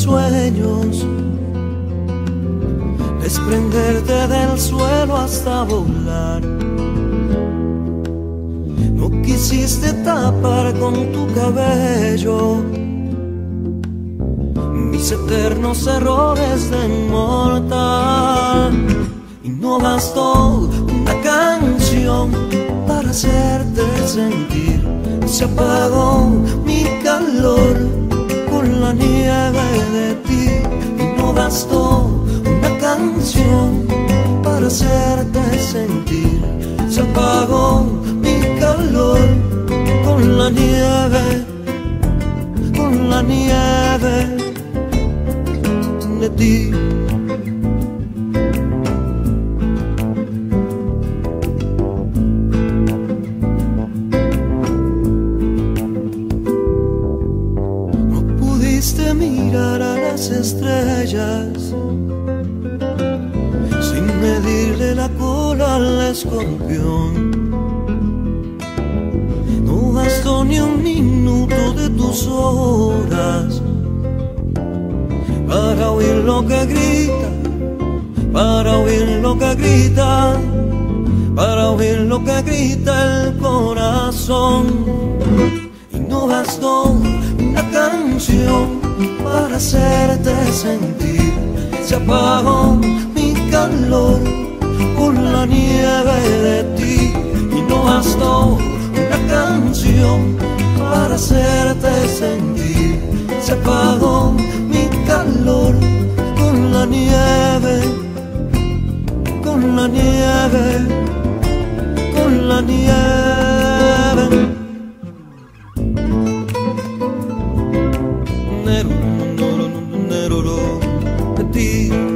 sueños, desprenderte del suelo hasta volar. No quisiste tapar con tu cabello mis eternos errores de inmortal. Y no bastó una canción para hacerte sentir. Se apagó mi calor con la nieve de ti. Y no bastó una canción para hacerte sentir. Se apagó mi calor con la nieve de ti. No pudiste mirar a las estrellas sin medirle la cola al escorpión. No bastó ni un minuto de tus horas para oír lo que grita, para oír lo que grita, para oír lo que grita el corazón. Y no bastó una canción para hacerte sentir. Se apagó mi calor con la nieve de ti. Y no bastó una canción para hacerte sentir. Se apagó mi calor con la nieve, con la nieve, con la nieve. De ti.